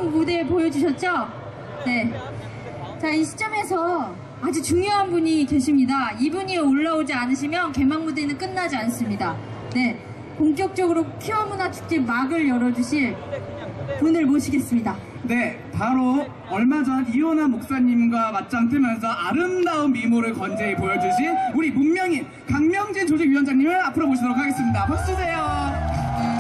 아름다운 무대 보여주셨죠? 네. 자, 이 시점에서 아주 중요한 분이 계십니다. 이분이 올라오지 않으시면 개막 무대는 끝나지 않습니다. 네. 본격적으로 퀴어 문화축제 막을 열어주실 분을 모시겠습니다. 네, 바로 얼마 전 이혼한 목사님과 맞짱 뜨면서 아름다운 미모를 건재히 보여주신 우리 문명인 강명진 조직위원장님을 앞으로 모시도록 하겠습니다. 박수 주세요.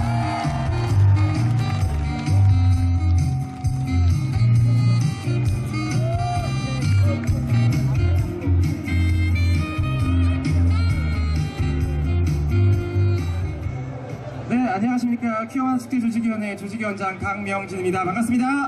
네, 안녕하십니까. 퀴어 축제 조직위원회 조직위원장 강명진입니다. 반갑습니다.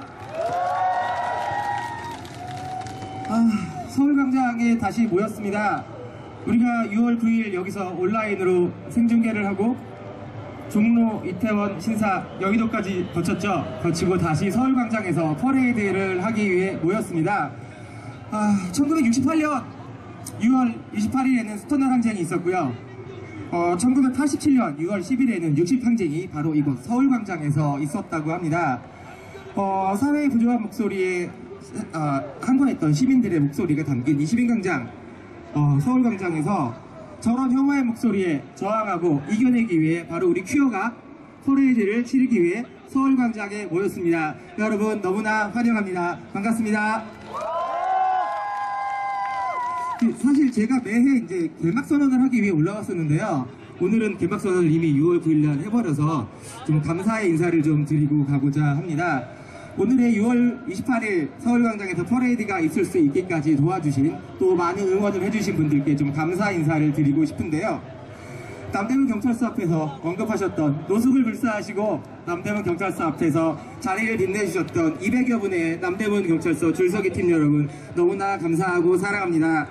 서울광장에 다시 모였습니다. 우리가 6월 9일 여기서 온라인으로 생중계를 하고 종로, 이태원, 신사, 여의도까지 거쳤죠. 거치고 다시 서울광장에서 퍼레이드를 하기 위해 모였습니다. 1968년 6월 28일에는 스토너 항쟁이 있었고요. 1987년 6월 10일에는 60항쟁이 바로 이곳 서울광장에서 있었다고 합니다. 사회의 부조한 목소리에 항거했던 시민들의 목소리가 담긴 20인광장 서울광장에서 저런 혐오의 목소리에 저항하고 이겨내기 위해 바로 우리 퀴어가 퍼레이드를 치르기 위해 서울광장에 모였습니다. 여러분 너무나 환영합니다. 반갑습니다. 사실 제가 매해 이제 개막선언을 하기 위해 올라왔었는데요. 오늘은 개막선언을 이미 6월 9일날 해버려서 좀 감사의 인사를 좀 드리고 가고자 합니다. 오늘의 6월 28일 서울광장에서 퍼레이드가 있을 수 있기까지 도와주신 또 많은 응원을 해주신 분들께 좀 감사 인사를 드리고 싶은데요. 남대문 경찰서 앞에서 언급하셨던 노숙을 불사하시고 남대문 경찰서 앞에서 자리를 빛내주셨던 200여 분의 남대문 경찰서 줄서기 팀 여러분 너무나 감사하고 사랑합니다.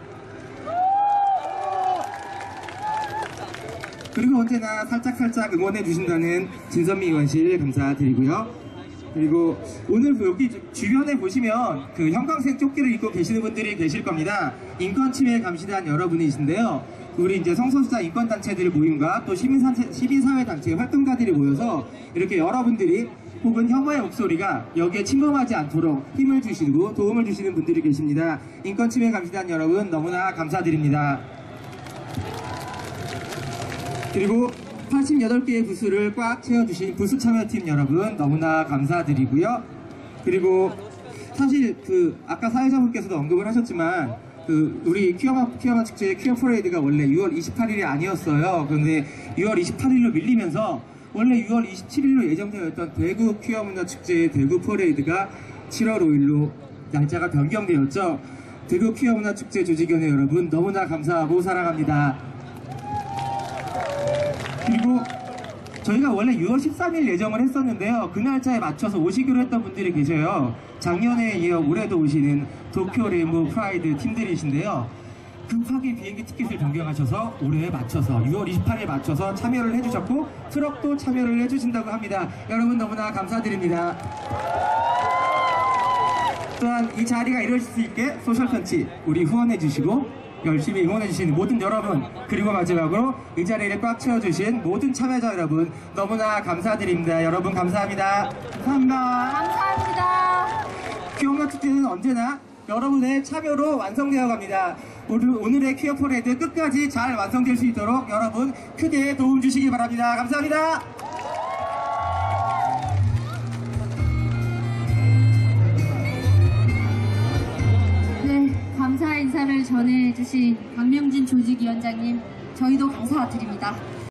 그리고 언제나 살짝살짝 응원해주신다는 진선미 의원실 감사드리고요. 그리고 오늘 여기 주변에 보시면 그 형광색 조끼를 입고 계시는 분들이 계실 겁니다. 인권침해 감시단 여러분이신데요. 우리 이제 성소수자 인권단체들 모임과 또 시민사회단체 활동가들이 모여서 이렇게 여러분들이 혹은 혐오의 목소리가 여기에 침범하지 않도록 힘을 주시고 도움을 주시는 분들이 계십니다. 인권침해 감시단 여러분 너무나 감사드립니다. 그리고 88개의 부스를 꽉 채워주신 부스 참여팀 여러분 너무나 감사드리고요. 그리고 사실 아까 사회자분께서도 언급을 하셨지만 우리 퀴어마 축제의 퀴어 퍼레이드가 원래 6월 28일이 아니었어요. 그런데 6월 28일로 밀리면서 원래 6월 27일로 예정되어 있던 대구 퀴어 문화 축제의 대구 퍼레이드가 7월 5일로 날짜가 변경되었죠. 대구 퀴어 문화 축제 조직위원회 여러분 너무나 감사하고 사랑합니다. 그리고 저희가 원래 6월 13일 예정을 했었는데요. 그 날짜에 맞춰서 오시기로 했던 분들이 계셔요. 작년에 이어 올해도 오시는 도쿄 레인보우 프라이드 팀들이신데요. 급하게 비행기 티켓을 변경하셔서 올해에 맞춰서 6월 28일에 맞춰서 참여를 해주셨고 트럭도 참여를 해주신다고 합니다. 여러분 너무나 감사드립니다. 또한 이 자리가 이루어질 수 있게 소셜펀치 우리 후원해주시고 열심히 응원해주신 모든 여러분 그리고 마지막으로 이 자리를 꽉 채워주신 모든 참여자 여러분 너무나 감사드립니다. 여러분 감사합니다. 감사합니다. 감사합니다. 퀴어 문화 축제는 언제나 여러분의 참여로 완성되어 갑니다. 오늘의 퀴어 퍼레이드 끝까지 잘 완성될 수 있도록 여러분 크게 도움 주시기 바랍니다. 감사합니다. 감사 인사를 전해주신 강명진 조직위원장님 저희도 감사드립니다.